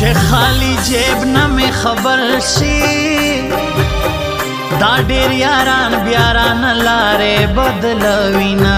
چې خالی جیب نه می خبر شي دا ډیر یاران بیاران لارې بدلوینا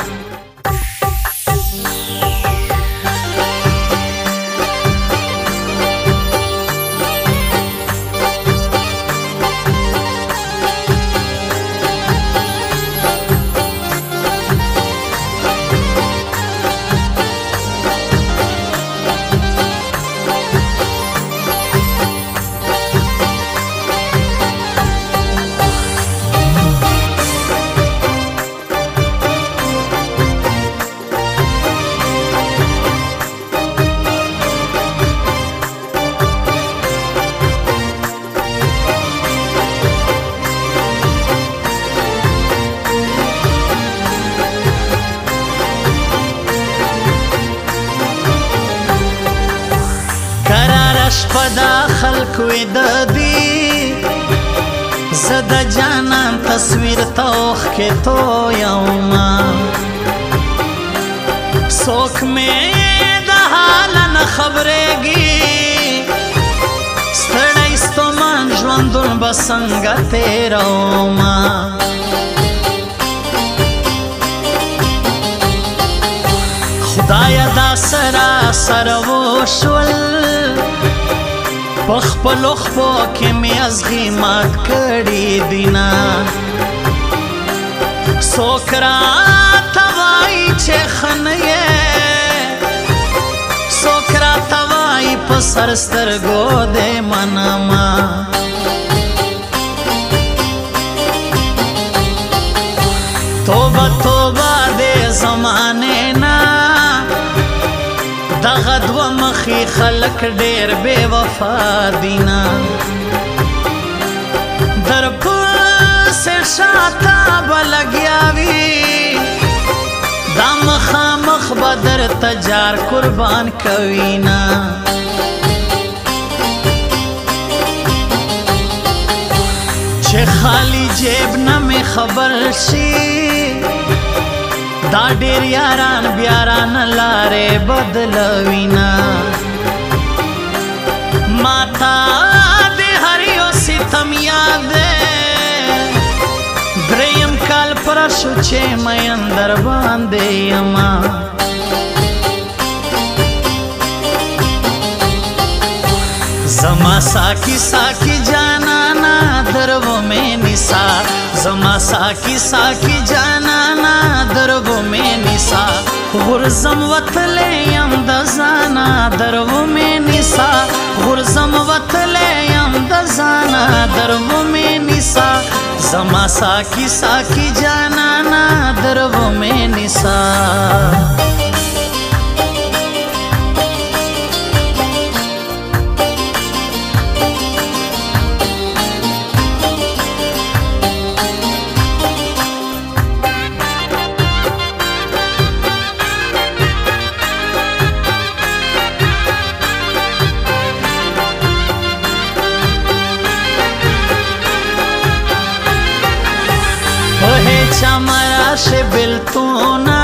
شپدا خلق وید دی زد جانان تصویر توخ کے تو یوما سوک میں دا حالن خبرگی ستڑی ستومان جواندون بسنگا تیروما خدایا دا سرا سرو شول پخپلو خپو کې می ازغی مات کړي دینا سوکرا توای چې خنې سوکرا توای په سر سترګو دې منما توبه توبه دې زمانه نا دغه دو مخی خلق ډیر بے وفا دینا در پس شاتا بلگیاوی دا مخامخ بدر تجار قربان کوینا چه خالی جیب نمی خبر شی دا ډیر یاران بیاران لارې بدلوینا ماتا د هر یو ستم یاد دریم کال پر شو چې مې اندر باندې یما زما ساکی ساکی جانانا درو میں نسا زما ساکی ساکی جانانا درو میں نسا غرزم وطلے یم دزانا درو میں نسا غرزم وطلے یم دزانا درو میں نسا زما ساکی ساکی جانانا درو میں نسا چمرا شبل تونا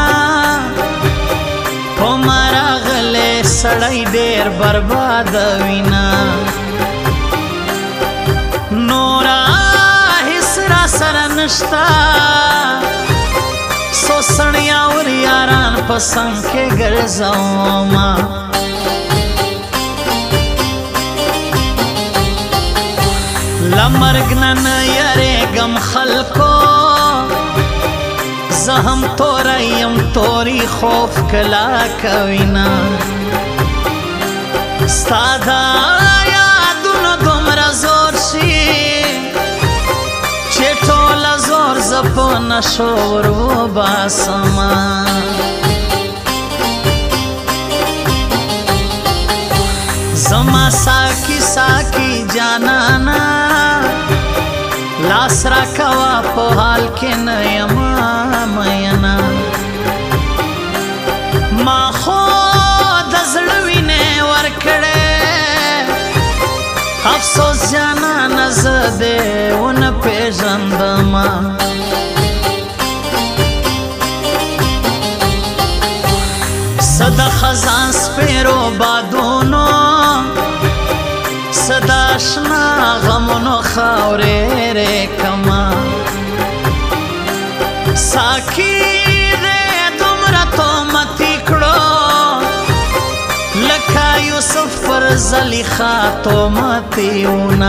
پمرا غلے سڑائی دیر برباد وینا نورا حسرا سرنشتا سو سڑیا اور یاران پسند کے گرزاؤما لمرگنن یرے گم خلقو زهم توریم توری خوف کلا کوینا ستادا یادونو دومره زور شي چې ټوله زور زپو نشو ورو باسما زما ساکی ساکی جانانا لاس را کوا په حال کې نه یما مینا ما خو د زړه وینې ورکړې افسوس جانانه زه دې ونه پېژندما صد خزان سپیرو بادونو یوسف پر زلیخا تو متیونا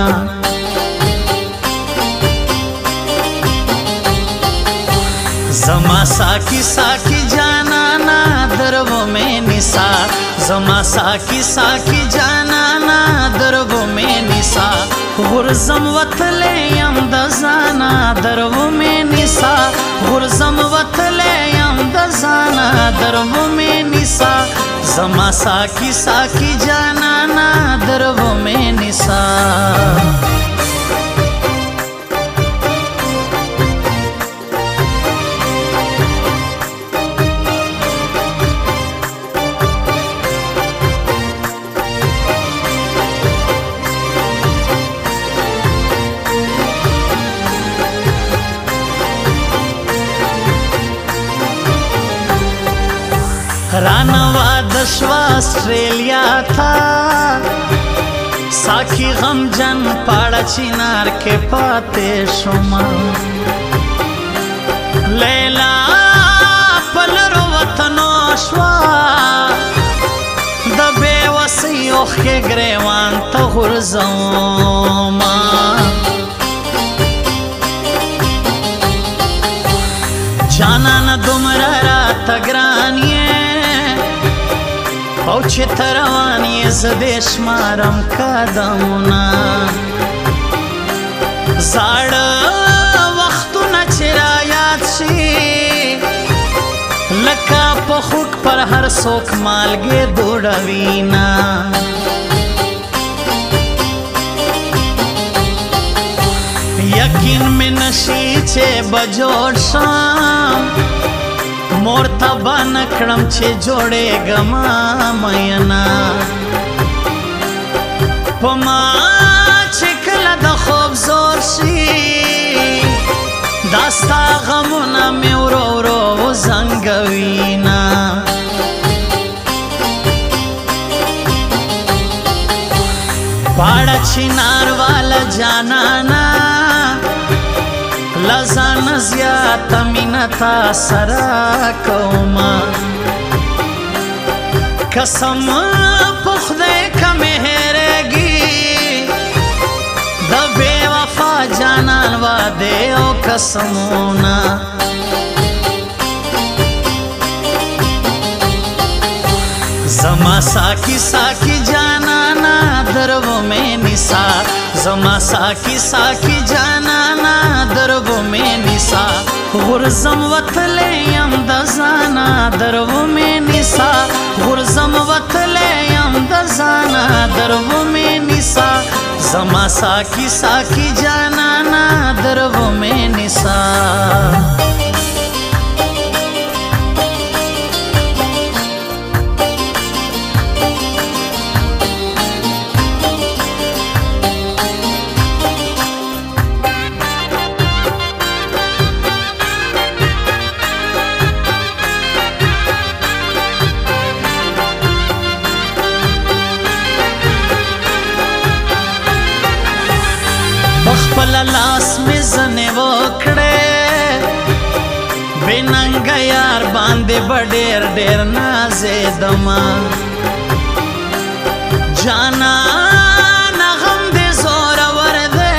زما ساکی ساکی جانانا دربو میں نسا زما ساکی ساکی جانانا دربو میں نسا غرزم وطلے یم دزانا دربو میں نسا غرزم وطلے یم دزانا دربو میں نسا زما ساکی ساکی جانانا دربو میں نسا रानवा दशवा ऑस्ट्रेलिया था साखी गम जन पाड़ा चिनार के पाते शुमा लैला पलरो वतनोशवा दबे वसियों के ग्रेवान तगुरज़ोमा जाना न दुमरा रात ग्रानिये औचे तरवानी जदेश मारम कदमुना जाड़ वक्तु न चिरायात शी लका पखुक पर हर सोक मालगे दोड़वीना यकीन में नशीचे बजोड़ शाम मोर्तबा नकड़म छे जोड़े गमा मयना पमा छिकला द खूब जोर शी दास्ता गमुना में उरो जंगवीना पाड़ा चिनार वाला जानाना लजान ज़्यात मिनता सरा कौमा कसम पुख्दे का मेहरेगी दबे वफा जानन वादे ओ कसमोना जमा साकी साकी जानाना दरबो में निसा जमा साकी साकी जानाना दरबो में निसा गुरजम वतले यम दजाना दरबो में निसा गुरजम वतले यम दजाना दरबो में निसा जमा साकी साकी जानाना दरबो में निसा बखपला लास में जने वोकड़े बेनंगा यार बांधे बडेर डेर नाजे दमा जाना नगम दे जोर वरदे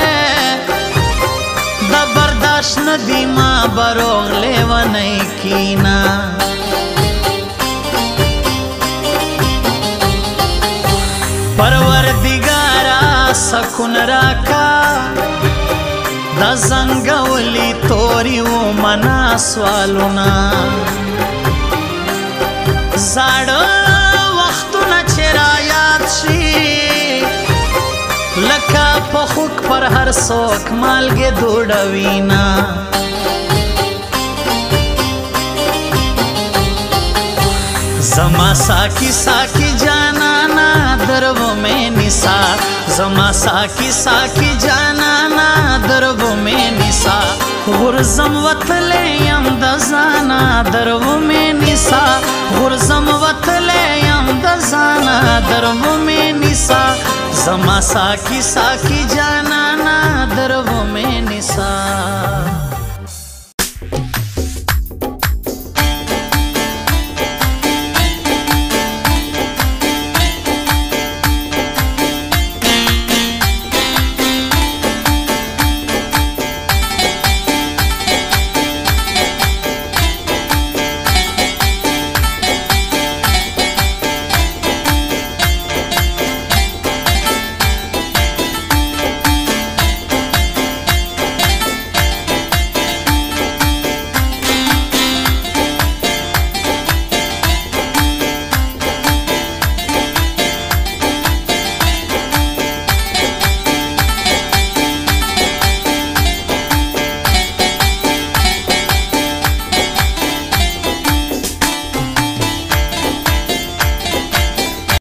द बर्दाश्त नदी माँ बरोग लेवा नहीं कीना परवरदिगारा सकुन राका द जंगवली तोरी वो मना स्वालुना जाड़ वक्तु न चिरायात शी लका पखुक पर हर सोक मालगे दोड़वीना जमा साकी साकी जानाना दरबो में निसा जमा साकी साकी जानाना दरबो में निसा गुरजम वतले यम दजाना दरबो में निसा गुरजम वतले यम दजाना दरबो में निसा जमा साकी साकी जाना